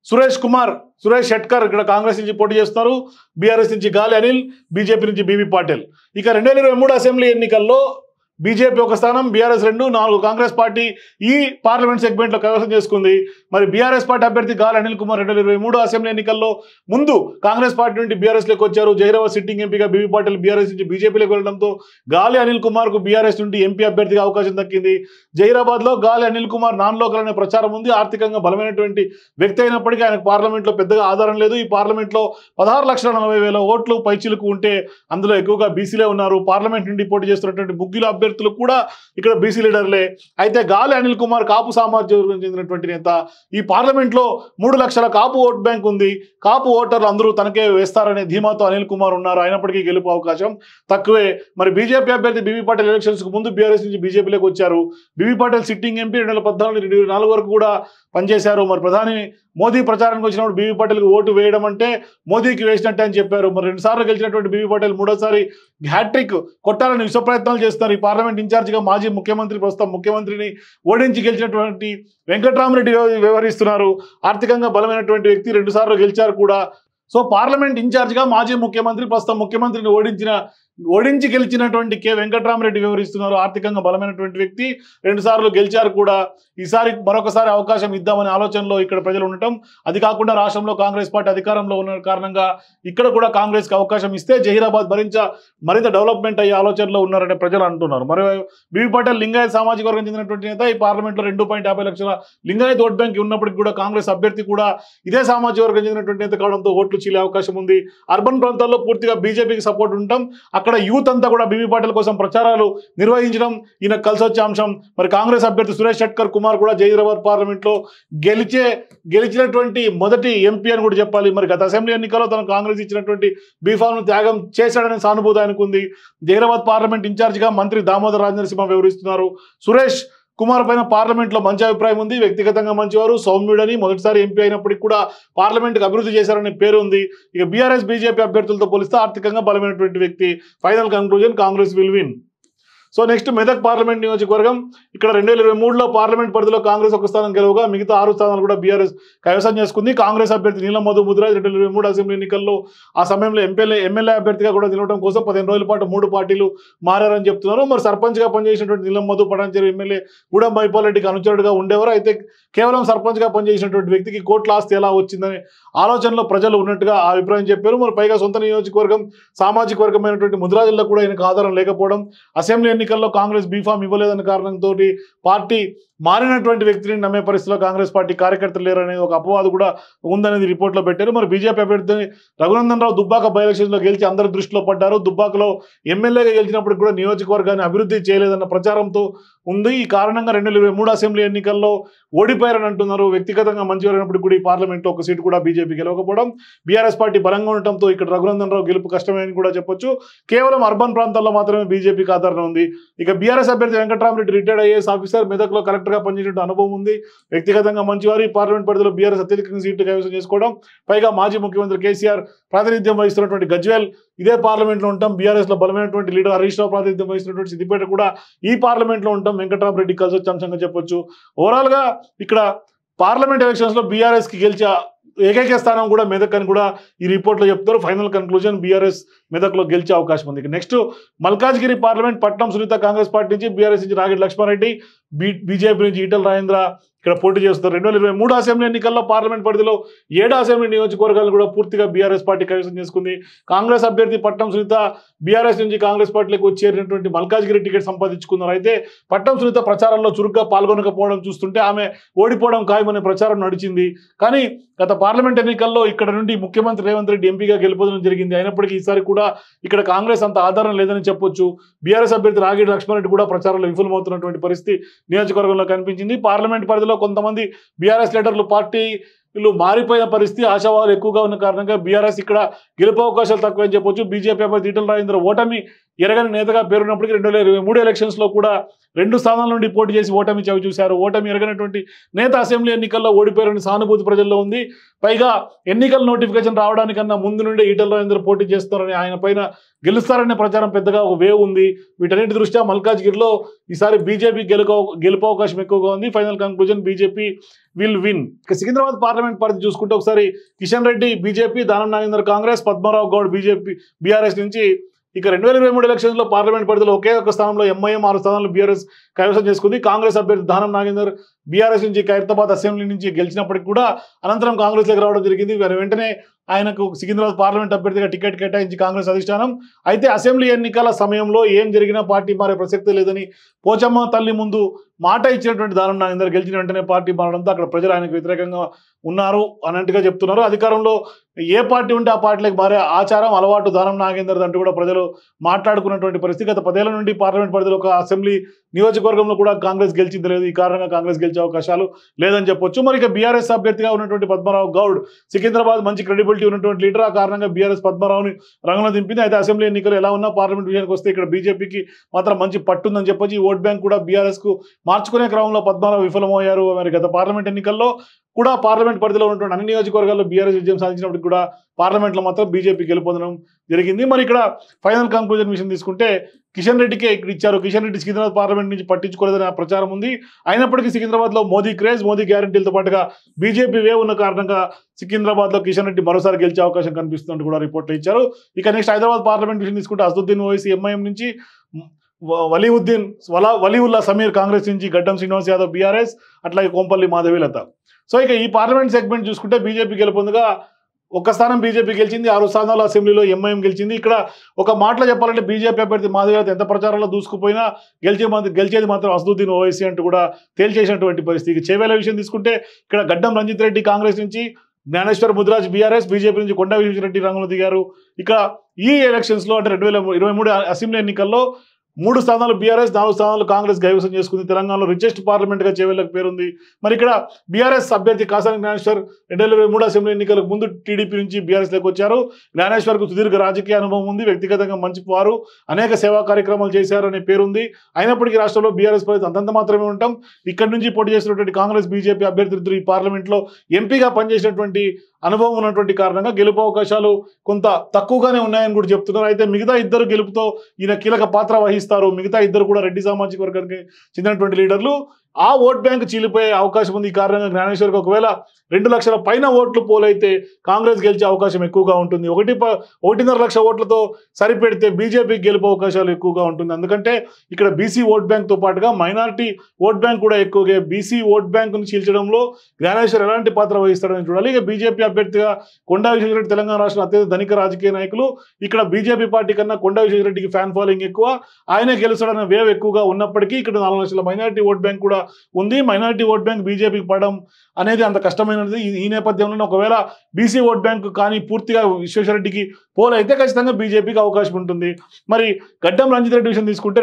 సురేష్ షెట్కర్ ఇక్కడ కాంగ్రెస్ నుంచి పోటీ చేస్తారు. బీఆర్ఎస్ నుంచి గాలి అనిల్, బీజేపీ నుంచి బీబీ పాటిల్. ఇక 2023 అసెంబ్లీ ఎన్నికల్లో బీజేపీ 1 స్థానం, బీఆర్ఎస్ 2, 4 కాంగ్రెస్ పార్టీ ఈ పార్లమెంట్ సెగ్మెంట్లో కైవసం చేసుకుంది. మరి బీఆర్ఎస్ పార్టీ అభ్యర్థి గాలి అనిల్ కుమార్ 2023 అసెంబ్లీ ఎన్నికల్లో ముందు కాంగ్రెస్ పార్టీ నుండి బీఆర్ఎస్లోకి వచ్చారు. జహీరాబాద్ సిట్టింగ్ ఎంపీగా బీబీ పాటిల్ బీఆర్ఎస్ నుంచి బీజేపీలోకి వెళ్ళడంతో గాలి అనిల్ కుమార్కు బీఆర్ఎస్ నుండి ఎంపీ అభ్యర్థిగా అవకాశం దక్కింది. జహీరాబాద్లో గాలి అనిల్ కుమార్ నాన్ లోకల్ అనే ప్రచారం ఉంది. ఆర్థికంగా బలమైనటువంటి వ్యక్తి అయినప్పటికీ ఆయనకు పార్లమెంట్లో పెద్దగా ఆధారం లేదు. ఈ పార్లమెంట్లో 16,40,000 ఓట్లు పైచిలకు ఉంటే అందులో ఎక్కువగా బీసీలే ఉన్నారు. పార్లమెంట్ నుండి పోటీ చేస్తున్నటువంటి ముగ్గురు అభ్యర్థులు కూడా ఇక్కడ బీసీ లీడర్లే. అయితే గాలి అనిల్ కుమార్ కాపు సామాజిక చెందినటువంటి నేత. ఈ పార్లమెంట్లో 3 లక్షల కాపు ఓట్ బ్యాంక్ ఉంది. కాపు ఓటర్లు అందరూ తనకే వేస్తారనే ధీమాతో అనిల్ కుమార్ ఉన్నారు. అయినప్పటికీ గెలుపు అవకాశం తక్కువే. మరి బీజేపీ అభ్యర్థి బీబీ పాటిల్ ఎలక్షన్స్ కు ముందు బీఆర్ఎస్ నుంచి బీజేపీలోకి వచ్చారు. బీబీ పాటిల్ సిట్టింగ్ ఎంపీ 2014 నుంచి 2024 వరకు కూడా పనిచేశారు. మరి ప్రధాని మోదీ ప్రచారానికి వచ్చినప్పుడు బీవీ పటేల్కి ఓటు వేయడం అంటే మోదీకి వేసినట్టే అని చెప్పారు. మరి 2 సార్లు గెలిచినటువంటి బీవీ పటేల్ మూడోసారి హ్యాట్రిక్ కొట్టాలని విశ్వ ప్రయత్నాలు చేస్తున్నారు. ఈ పార్లమెంట్ ఇన్ఛార్జిగా మాజీ ముఖ్యమంత్రి ప్రస్తుతం ముఖ్యమంత్రిని ఓడించి గెలిచినటువంటి వెంకట్రామరెడ్డి వ్యవహరిస్తున్నారు. ఆర్థికంగా బలమైనటువంటి వ్యక్తి, 2 సార్లు గెలిచారు కూడా. సో పార్లమెంట్ ఇన్ఛార్జిగా మాజీ ముఖ్యమంత్రి ప్రస్తుతం ముఖ్యమంత్రిని ఓడించి గెలిచినటువంటి కె వెంకట్రామరెడ్డి వ్యవహరిస్తున్నారు. ఆర్థికంగా బలమైనటువంటి వ్యక్తి, 2 సార్లు గెలిచారు కూడా. ఈసారి మరొకసారి అవకాశం ఇద్దామనే ఆలోచనలో ఇక్కడ ప్రజలు ఉండటం, అది కాకుండా రాష్ట్రంలో కాంగ్రెస్ పార్టీ అధికారంలో ఉన్న కారణంగా ఇక్కడ కూడా కాంగ్రెస్కి అవకాశం ఇస్తే జహీరాబాద్ మరింత డెవలప్మెంట్ అయ్యే ఆలోచనలో ఉన్నారని ప్రజలు అంటున్నారు. మరి బీవీ పటేల్ లింగాయత్ సామాజిక వర్గం చెందినటువంటి నేత. ఈ పార్లమెంట్లో 2.50 లక్షల లింగాయత్ ఓట్ బ్యాంక్ ఉన్నప్పటికీ కూడా కాంగ్రెస్ అభ్యర్థి కూడా ఇదే సామాజిక వర్గం చెందినటువంటి నేత కావడంతో ఓట్లు చీలే అవకాశం ఉంది. అర్బన్ ప్రాంతాల్లో పూర్తిగా బీజేపీకి సపోర్ట్ ఉండటం, అక్కడ యూత్ అంతా కూడా బీవీ పటేల్ కోసం ప్రచారాలు నిర్వహించడం ఈయన కలిసి వచ్చే అంశం. మరి కాంగ్రెస్ అభ్యర్థి సురేష్ షెట్కర్ కుమార్ కూడా జహీరాబాద్ పార్లమెంట్లో గెలిచినటువంటి మొదటి ఎంపీ అని కూడా చెప్పాలి. మరి గత అసెంబ్లీ ఎన్నికల్లో తను కాంగ్రెస్ ఇచ్చినటువంటి బీఫామ్ను త్యాగం చేశాడనే సానుభూతి ఆయనకు ఉంది. జహీరాబాద్ పార్లమెంట్ ఇన్ఛార్జిగా మంత్రి దామోదర్ రాజనరసింహ వ్యవహరిస్తున్నారు. సురేష్ కుమార్ పైన పార్లమెంట్లో మంచి అభిప్రాయం ఉంది. వ్యక్తిగతంగా మంచివారు, సౌమ్యుడని, మొదటిసారి ఎంపీ అయినప్పటికీ కూడా పార్లమెంట్కి అభివృద్ధి చేశారనే పేరు ఉంది. ఇక బీఆర్ఎస్ బీజేపీ అభ్యర్థులతో పోలిస్తే ఆర్థికంగా బలమైనటువంటి వ్యక్తి. Final conclusion, Congress will win. So next Medak parliament నియోజకవర్గం. ఇక్కడ 2023లో పార్లమెంట్ పరిధిలో కాంగ్రెస్ ఒక స్థానం గెలవగా మిగతా 6 స్థానాలు కూడా బీఆర్ఎస్ కైవసం చేసుకుంది. కాంగ్రెస్ అభ్యర్థి నీలం మధు ముదిరాజ్ 2023 అసెంబ్లీ ఎన్నికల్లో ఆ సమయంలో ఎమ్మెల్యే అభ్యర్థిగా కూడా నిలవడం కోసం 15 రోజుల పాటు 3 పార్టీలు మారారని చెప్తున్నారు. మరి సర్పంచ్గా పనిచేసినటువంటి నీలం మధు పటాన్చెరు ఎమ్మెల్యే గూడెం మైపాల్ రెడ్డికి అనుచరుడుగా ఉండేవారు. అయితే కేవలం సర్పంచ్గా పనిచేసినటువంటి వ్యక్తికి కోట్ల ఆస్తి ఎలా వచ్చిందనే ఆలోచనలో ప్రజలు ఉన్నట్టుగా ఆ అభిప్రాయం చెప్పారు. మరి పైగా సొంత నియోజకవర్గం, సామాజిక వర్గమైనటువంటి ముదిరాజుల్లో కూడా ఆయనకు ఆధారం లేకపోవడం, అసెంబ్లీ ఎన్నికల్లో కాంగ్రెస్ బీఫామ్ ఇవ్వలేదన్న కారణంతో పార్టీ మారినటువంటి వ్యక్తిని నమ్మే పరిస్థితిలో కాంగ్రెస్ పార్టీ కార్యకర్తలు లేరనేది ఒక అపవాదు కూడా ఉందనేది రిపోర్ట్లో పెట్టారు. మరి బీజేపీ అభ్యర్థిని రఘునందన్ రావు దుబ్బాక బై ఎలక్షన్లో గెలిచి అందరి దృష్టిలో పడ్డారు. దుబ్బాకలో ఎమ్మెల్యేగా గెలిచినప్పుడు కూడా నియోజకవర్గాన్ని అభివృద్ధి చేయలేదన్న ప్రచారంతో ఉంది. ఈ కారణంగా 2023 అసెంబ్లీ ఎన్నికల్లో ఓడిపోయారని అంటున్నారు. వ్యక్తిగతంగా మంచివారైనప్పుడు కూడా ఈ పార్లమెంట్లో ఒక సీటు కూడా బీజేపీ గెలవకపోవడం, బీఆర్ఎస్ పార్టీ బలంగా ఉండటంతో ఇక్కడ రఘునందన్ రావు గెలుపు కష్టమే అని కూడా చెప్పొచ్చు. కేవలం అర్బన్ ప్రాంతాల్లో మాత్రమే బీజేపీకి ఆధారం ఉంది. ఇక బీఆర్ఎస్ అభ్యర్థి వెంకట్రామరెడ్డి రిటైర్డ్ ఐఏఎస్ ఆఫీసర్, మెదక్లో కలెక్టర్గా పనిచేసిన అనుభవం ఉంది. వ్యక్తిగతంగా మంచివారు. ఈ పార్లమెంట్ పరిధిలో బీఆర్ఎస్ అత్యధికంగా సీట్లు కైవసం చేసుకోవడం, పైగా మాజీ ముఖ్యమంత్రి కేసీఆర్ ప్రాతినిధ్యం వహిస్తున్నటువంటి గజ్వేల్ ఇదే పార్లమెంట్లో ఉంటాం. బీఆర్ఎస్లో బలమైనటువంటి లీడర్ హరీష్ రావు ప్రాతినిధ్యం వహిస్తున్నటువంటి సిద్దిపేట కూడా ఈ పార్లమెంట్లో ఉంటాం. వెంకట్రామరెడ్డి కలిసి వచ్చే అంశంగా చెప్పొచ్చు. ఓవరాల్గా ఇక్కడ పార్లమెంట్ ఎలక్షన్స్లో బీఆర్ఎస్కి గెలిచే ఏకైక స్థానం కూడా మెదక్ అని కూడా ఈ రిపోర్ట్లో చెప్తారు. ఫైనల్ కన్క్లూజన్, బీఆర్ఎస్ మెదక్లో గెలిచే అవకాశం ఉంది. Next Malkajgiri parliament, Patnam Sunitha Congress party నుంచి, బీఆర్ఎస్ నుంచి రాగిడి లక్ష్మారెడ్డి, బీజేపీ నుంచి ఈటల రాజేంద్ర ఇక్కడ పోటీ చేస్తారు. 2023 అసెంబ్లీ ఎన్నికల్లో పార్లమెంట్ పరిధిలో 7 అసెంబ్లీ నియోజకవర్గాలు కూడా పూర్తిగా బీఆర్ఎస్ పార్టీ కైవసం చేసుకుంది. కాంగ్రెస్ అభ్యర్థి పట్నం సునీత బీఆర్ఎస్ నుంచి కాంగ్రెస్ పార్టీలోకి వచ్చేటటువంటి మల్కాజ్గిరి టికెట్ సంపాదించుకున్నారు. అయితే పట్నం సునీత ప్రచారంలో చురుగ్గా పాల్గొనకపోవడం చూస్తుంటే ఆమె ఓడిపోవడం ఖాయమనే ప్రచారం నడిచింది. కానీ గత పార్లమెంట్ ఎన్నికల్లో ఇక్కడ నుండి ముఖ్యమంత్రి రేవంత్ రెడ్డి ఎంపీగా గెలుపొందడం జరిగింది. అయినప్పటికీ ఈసారి కూడా ఇక్కడ కాంగ్రెస్ అంత ఆధారం లేదని చెప్పొచ్చు. బీఆర్ఎస్ అభ్యర్థి రాగిడి లక్ష్మారెడ్డి కూడా ప్రచారంలో విఫలమవుతున్నటువంటి పరిస్థితి నియోజకవర్గంలో కనిపించింది. పార్లమెంట్ పరిధిలో కొంతమంది బీఆర్ఎస్ లీడర్లు పార్టీలు మారిపోయిన పరిస్థితి, ఆశావాదాలు ఎక్కువగా ఉన్న కారణంగా బీఆర్ఎస్ ఇక్కడ గెలుపు అవకాశాలు తక్కువని చెప్పొచ్చు. బీజేపీ అభ్యర్థి ఈటల రాజేంద్ర ఓటమి ఎరగని నేతగా పేరున్నప్పటికీ 2023 ఎలక్షన్స్లో కూడా 2 స్థానాల నుండి పోటీ చేసి ఓటమి చవి చూశారు. ఓటమి ఎరగనటువంటి నేత అసెంబ్లీ ఎన్నికల్లో ఓడిపోయారని సానుభూతి ప్రజల్లో ఉంది. పైగా ఎన్నికల నోటిఫికేషన్ రావడానికన్నా ముందు నుండి ఈటల రాజేంద్ర పోటీ చేస్తారని, ఆయన పైన గెలుస్తారనే ప్రచారం పెద్దగా ఒక వేవ్ ఉంది. వీటన్నిటి దృష్ట్యా మల్కాజ్గిరిలో ఈసారి బీజేపీ గెలుపు అవకాశం ఎక్కువగా ఉంది. Final conclusion, BJP will win. ఇక సికింద్రాబాద్ పార్లమెంట్ పరిధి చూసుకుంటే ఒకసారి Kishan Reddy BJP, Danam Nagender Congress, Padma Rao Goud BRS నుంచి. ఇక 2023 ఎలక్షన్స్లో పార్లమెంట్ పరిధిలో ఒకే ఒక స్థానంలో ఎంఐఎం 6 స్థానాలు బీఆర్ఎస్ కైవసం చేసుకుంది. కాంగ్రెస్ అభ్యర్థి దానం నాగేందర్ బీఆర్ఎస్ నుంచి ఖైరతాబాద్ అసెంబ్లీ నుంచి గెలిచినప్పటికీ కూడా అనంతరం కాంగ్రెస్లోకి రావడం జరిగింది. వెంటనే ఆయనకు సికింద్రాబాద్ పార్లమెంట్ అభ్యర్థిగా టికెట్ కేటాయించి కాంగ్రెస్ అధిష్టానం. అయితే అసెంబ్లీ ఎన్నికల సమయంలో ఏం జరిగినా పార్టీ మారే ప్రసక్తి లేదని పోచమ్మ తల్లి ముందు మాట ఇచ్చినటువంటి దానం నాగేందర్ గెలిచిన వెంటనే పార్టీ మారడంతో అక్కడ ప్రజలు ఆయనకు వ్యతిరేకంగా ఉన్నారు అన్నట్టుగా చెప్తున్నారు. అధికారంలో ఏ పార్టీ ఉంటే ఆ పార్టీలకు మారే ఆచారం, అలవాటు దానం నాగేందర్ అంటూ కూడా ప్రజలు మాట్లాడుకున్నటువంటి పరిస్థితి. గత 10 ఏళ్ల నుండి పార్లమెంట్ పరిధిలో ఒక అసెంబ్లీ నియోజకవర్గంలో కూడా కాంగ్రెస్ గెలిచింది లేదు. ఈ కారణంగా కాంగ్రెస్ గెలిచే అవకాశాలు లేదని చెప్పొచ్చు. మరి ఇక బీఆర్ఎస్ అభ్యర్థిగా ఉన్నటువంటి పద్మారావు గౌడ్ సికింద్రాబాద్ మంచి క్రెడిబిలిటీ ఉన్నటువంటి లీడర్. ఆ కారణంగా బీఆర్ఎస్ పద్మారావుని రంగంలో దింపింది. అయితే అసెంబ్లీ ఎన్నికలు ఎలా ఉన్నా పార్లమెంట్ విషయానికి వస్తే ఇక్కడ బీజేపీకి మాత్రం మంచి పట్టుందని చెప్పొచ్చు. ఈ ఓట్ బ్యాంక్ కూడా బీఆర్ఎస్ కు మార్చుకునే క్రమంలో పద్మారావు విఫలమయ్యారు. మరి గత పార్లమెంట్ ఎన్నికల్లో కూడా పార్లమెంట్ పరిధిలో ఉన్నటువంటి అన్ని నియోజకవర్గాల్లో బీఆర్ఎస్ విజయం సాధించినప్పటికీ కూడా పార్లమెంట్లో మాత్రం బీజేపీ గెలుపొందడం జరిగింది. మరి ఇక్కడ ఫైనల్ కంక్లూజన్ విషయం తీసుకుంటే కిషన్ రెడ్డికే ఇక్కడ ఇచ్చారు. కిషన్ రెడ్డి సికింద్రాబాద్ పార్లమెంట్ నుంచి పట్టించుకోలేదనే ప్రచారం ఉంది. అయినప్పటికీ సికింద్రాబాద్లో మోదీ క్రేజ్, మోదీ గ్యారంటీలతో పాటుగా బీజేపీ వే ఉన్న కారణంగా సికింద్రాబాద్లో కిషన్ రెడ్డి మరోసారి గెలిచే అవకాశం కనిపిస్తున్నట్టు కూడా రిపోర్ట్లు ఇచ్చారు. ఇక నెక్స్ట్ హైదరాబాద్ పార్లమెంట్ విషయం తీసుకుంటే అసదుద్దీన్ ఓవైసీ ఎంఐఎం నుంచి, వలీవుల్లా సమీర్ కాంగ్రెస్ నుంచి, గడ్డం శ్రీనివాస్ యాదవ్ బీఆర్ఎస్, అట్లాగే కోంపల్లి మాధవీలత. సో ఇక ఈ పార్లమెంట్ సెగ్మెంట్ చూసుకుంటే బీజేపీ గెలుపొందగా ఒక్క స్థానం బీజేపీ గెలిచింది, 6 స్థానాలు అసెంబ్లీలో ఎంఐఎం గెలిచింది. ఇక్కడ ఒక మాటలో చెప్పాలంటే బీజేపీ అభ్యర్థి మాధవీలత ఎంత ప్రచారంలో దూసుకుపోయినా గెలిచేది మాత్రం అసదుద్దీన్ ఓవైసీ అంటూ కూడా తేల్చేసినటువంటి పరిస్థితి. చేవేల విషయం తీసుకుంటే ఇక్కడ గడ్డం రంజిత్ రెడ్డి కాంగ్రెస్ నుంచి, జ్ఞానేశ్వర్ ముదిరాజ్ బీఆర్ఎస్, బీజేపీ నుంచి కొండా విశ్వేశ్వరరెడ్డి రంగంలో దిగారు. ఇక ఈ ఎలక్షన్స్లో అంటే 2023 అసెంబ్లీ ఎన్నికల్లో 3 స్థానాలు బీఆర్ఎస్, 4 స్థానాలు కాంగ్రెస్ కైవసం చేసుకుంది. తెలంగాణలో రిచెస్ట్ పార్లమెంట్గా చేవేళ్లకు పేరుంది. మరి ఇక్కడ బీఆర్ఎస్ అభ్యర్థి కాసాని జ్ఞానేశ్వర్ 2023 అసెంబ్లీ ఎన్నికలకు ముందు టీడీపీ నుంచి బీఆర్ఎస్లోకి వచ్చారు. జ్ఞానేశ్వర్కు సుదీర్ఘ రాజకీయ అనుభవం ఉంది, వ్యక్తిగతంగా మంచి వారు, అనేక సేవా కార్యక్రమాలు చేశారు అనే పేరుంది. అయినప్పటికీ రాష్ట్రంలో బీఆర్ఎస్ పరిస్థితి అంతంత మాత్రమే ఉంటాం. ఇక్కడి నుంచి పోటీ చేసినటువంటి కాంగ్రెస్ బీజేపీ అభ్యర్థులు ఈ పార్లమెంట్లో ఎంపీగా పనిచేసినటువంటి అనుభవం ఉన్నటువంటి కారణంగా గెలుపు అవకాశాలు కొంత తక్కువగానే ఉన్నాయని కూడా చెప్తున్నారు. అయితే మిగతా ఇద్దరు గెలుపుతో ఈయన కీలక పాత్ర వహిస్తారు. మిగతా ఇద్దరు కూడా రెడ్డి సామాజిక వర్గానికి చెందినటువంటి లీడర్లు. ఆ ఓట్ బ్యాంక్ చీలిపోయే అవకాశం ఉంది. ఈ కారణంగా జ్ఞానేశ్వర్కి ఒకవేళ 2 లక్షల పైన ఓట్లు పోలైతే కాంగ్రెస్ గెలిచే అవకాశం ఎక్కువగా ఉంటుంది. 1.5 లక్ష ఓట్లతో సరిపెడితే బీజేపీకి గెలుపు అవకాశాలు ఎక్కువగా ఉంటుంది. ఎందుకంటే ఇక్కడ బీసీ ఓట్ బ్యాంక్తో పాటుగా మైనారిటీ ఓట్ బ్యాంక్ కూడా ఎక్కువగా, బీసీ ఓట్ బ్యాంకును చీల్చడంలో జ్ఞానేశ్వర్ ఎలాంటి పాత్ర వహిస్తాడని చూడాలి. ఇక బీజేపీ అభ్యర్థిగా కొండా విశ్వేశ్వరరెడ్డి తెలంగాణ రాష్ట్ర అత్యంత ధనిక రాజకీయ నాయకులు. ఇక్కడ బీజేపీ పార్టీ కన్నా కొండా విశ్వేశ్వరరెడ్డికి ఫ్యాన్ ఫాలోయింగ్ ఎక్కువ, ఆయనే గెలుస్తాడన్న వేవ్ ఎక్కువగా ఉన్నప్పటికీ ఇక్కడ 4 లక్షల మైనారిటీ ఓట్ బ్యాంక్ కూడా ఉంది. మైనారిటీ ఓట్ బ్యాంక్ బీజేపీకి పడడం అనేది అంత కష్టమైనది. ఈ నేపథ్యంలో ఒకవేళ బీసీ ఓట్ బ్యాంక్ కానీ పూర్తిగా విశ్వేశ్వరరెడ్డికి పోలైతే ఖచ్చితంగా బీజేపీకి అవకాశం ఉంటుంది. మరి గడ్డం రంజిత్ రెడ్డి విషయం తీసుకుంటే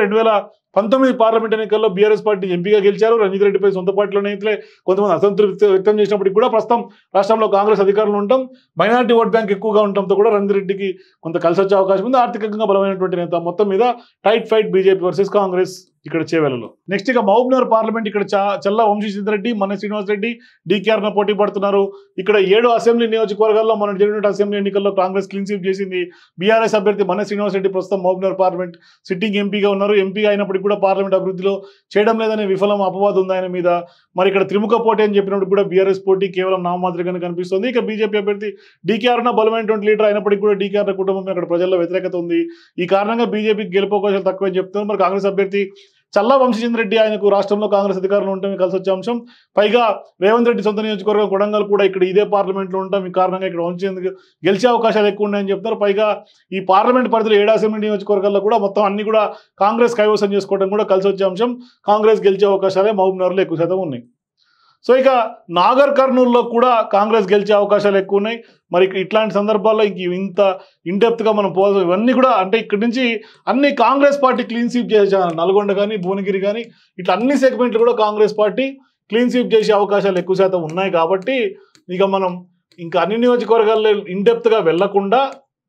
2019 పార్లమెంట్ ఎన్నికల్లో బీఆర్ఎస్ పార్టీ ఎంపీగా గెలిచారు. రంజిత్ రెడ్డిపై సొంత పార్టీలోనే కొంతమంది అసంతృప్తి వ్యక్తం చేసినప్పటికీ కూడా ప్రస్తుతం రాష్ట్రంలో కాంగ్రెస్ అధికారంలో ఉండటం, మైనారిటీ ఓట్ బ్యాంక్ ఎక్కువగా ఉండటంతో కూడా రంజిత్ రెడ్డికి కొంత కలిసి వచ్చే అవకాశం ఉంది. ఆర్థికంగా బలమైనటువంటి నేత. మొత్తం మీద tight fight BJP versus Congress ఇక్కడ చేవేలలో. నెక్స్ట్ ఇక మహబూబ్నగర్ పార్లమెంట్ ఇక్కడ చల్లా వంశీచంద్రెడ్డి, మన శ్రీనివాస్ రెడ్డి డీకేఆర్న పోటీ పడుతున్నారు. ఇక్కడ 7 అసెంబ్లీ నియోజకవర్గాల్లో మనం జరిగిన అసెంబ్లీ ఎన్నికల్లో కాంగ్రెస్ క్లీన్ స్వీప్ చేసింది. బీఆర్ఎస్ అభ్యర్థి మన శ్రీనివాస్ రెడ్డి ప్రస్తుతం మహబూబ్నగర్ పార్లమెంట్ సిట్టింగ్ ఎంపీగా ఉన్నారు. ఎంపీ అయినప్పటికీ కూడా పార్లమెంట్ అభివృద్ధిలో చేయడం లేదనే విఫలం అపవాదం ఉంది ఆయన మీద. మరి ఇక్కడ త్రిముఖ పోటీ అని చెప్పినప్పుడు కూడా బీఆర్ఎస్ పోటీ కేవలం నామమాత్రంగానే కనిపిస్తుంది. ఇక బీజేపీ అభ్యర్థి డీకేఆర్న బలమైనటువంటి లీడర్ అయినప్పటికీ కూడా డీకేఆర్న కుటుంబం అక్కడ ప్రజల్లో వ్యతిరేకత ఉంది. ఈ కారణంగా బీజేపీకి గెలుపు అవకాశాలు తక్కువని చెప్తున్నారు. మరి కాంగ్రెస్ అభ్యర్థి చల్లా వంశీచంద్రెడ్డి ఆయనకు రాష్ట్రంలో కాంగ్రెస్ అధికారంలో ఉండటమే కలిసి వచ్చే అంశం. పైగా రేవంత్ రెడ్డి సొంత నియోజకవర్గం కొడంగల్ కూడా ఇక్కడ ఇదే పార్లమెంట్లో ఉంటాం. ఈ కారణంగా ఇక్కడ వంశీచంద్ర గెలిచే అవకాశాలు ఎక్కువ ఉన్నాయని చెప్తారు. పైగా ఈ పార్లమెంట్ పరిధిలో 7 అసెంబ్లీ నియోజకవర్గాల్లో కూడా మొత్తం అన్ని కూడా కాంగ్రెస్ కైవసం చేసుకోవడం కూడా కలిసి వచ్చే అంశం. కాంగ్రెస్ గెలిచే అవకాశాలే మహబూబ్నగర్లో ఎక్కువ శాతం ఉన్నాయి. సో ఇక నాగర్ కర్నూలులో కూడా కాంగ్రెస్ గెలిచే అవకాశాలు ఎక్కువ ఉన్నాయి. మరి ఇట్లాంటి సందర్భాల్లో ఇంత ఇన్డెప్త్గా మనం పోదాం. ఇవన్నీ కూడా అంటే ఇక్కడి నుంచి అన్ని కాంగ్రెస్ పార్టీ క్లీన్ స్వీప్ చేసే నల్గొండ కానీ భువనగిరి కానీ ఇట్లా అన్ని సెగ్మెంట్లు కూడా కాంగ్రెస్ పార్టీ క్లీన్ స్వీప్ చేసే అవకాశాలు ఎక్కువ శాతం ఉన్నాయి. కాబట్టి ఇక మనం ఇంకా అన్ని నియోజకవర్గాల్లో ఇన్డెప్త్గా వెళ్లకుండా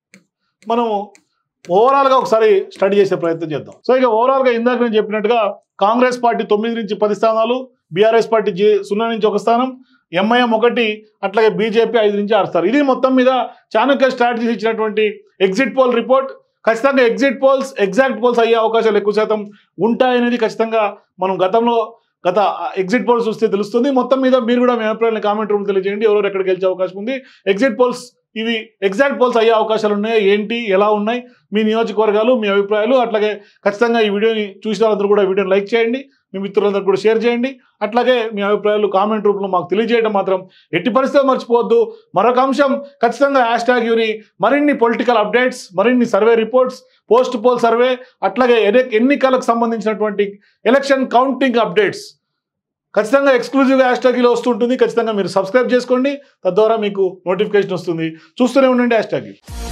మనం ఓవరాల్గా ఒకసారి స్టడీ చేసే ప్రయత్నం చేద్దాం. సో ఇక ఓవరాల్గా ఇందాక నేను చెప్పినట్టుగా కాంగ్రెస్ పార్టీ 9 నుంచి 10 స్థానాలు, బీఆర్ఎస్ పార్టీ 0 నుంచి 1 స్థానం, ఎంఐఎం 1, అట్లాగే బీజేపీ 5 నుంచి 6 స్థానాలు. ఇది మొత్తం మీద చాణక్య స్ట్రాటజీస్ ఇచ్చినటువంటి ఎగ్జిట్ పోల్ రిపోర్ట్. ఖచ్చితంగా ఎగ్జిట్ పోల్స్ ఎగ్జాక్ట్ పోల్స్ అయ్యే అవకాశాలు ఎక్కువ శాతం ఉంటాయనేది ఖచ్చితంగా మనం గత ఎగ్జిట్ పోల్స్ చూస్తే తెలుస్తుంది. మొత్తం మీద మీరు కూడా మీ అభిప్రాయాన్ని కామెంట్ రూమ్ తెలియజేయండి. ఎవరెవరు ఎక్కడ గెలిచే అవకాశం ఉంది, ఎగ్జిట్ పోల్స్ ఇవి ఎగ్జాక్ట్ పోల్స్ అయ్యే అవకాశాలు ఉన్నాయి ఏంటి, ఎలా ఉన్నాయి, మీ నియోజకవర్గాలు, మీ అభిప్రాయాలు. అట్లాగే ఖచ్చితంగా ఈ వీడియోని చూసిన వాళ్ళందరూ కూడా వీడియోని లైక్ చేయండి, మీ మిత్రులందరూ కూడా షేర్ చేయండి. అట్లాగే మీ అభిప్రాయాలు కామెంట్ రూపంలో మాకు తెలియజేయడం మాత్రం ఎట్టి పరిస్థితుల్లో మర్చిపోవద్దు. మరొక అంశం ఖచ్చితంగా #యూని మరిన్ని పొలిటికల్ అప్డేట్స్, మరిన్ని survey reports, post poll survey, అట్లాగే ఎన్నికలకు సంబంధించినటువంటి ఎలక్షన్ కౌంటింగ్ అప్డేట్స్ ఖచ్చితంగా ఎక్స్క్లూజివ్గా #యూలో వస్తుంటుంది. ఖచ్చితంగా మీరు సబ్స్క్రైబ్ చేసుకోండి, తద్వారా మీకు నోటిఫికేషన్ వస్తుంది. చూస్తూనే ఉండండి #యూ.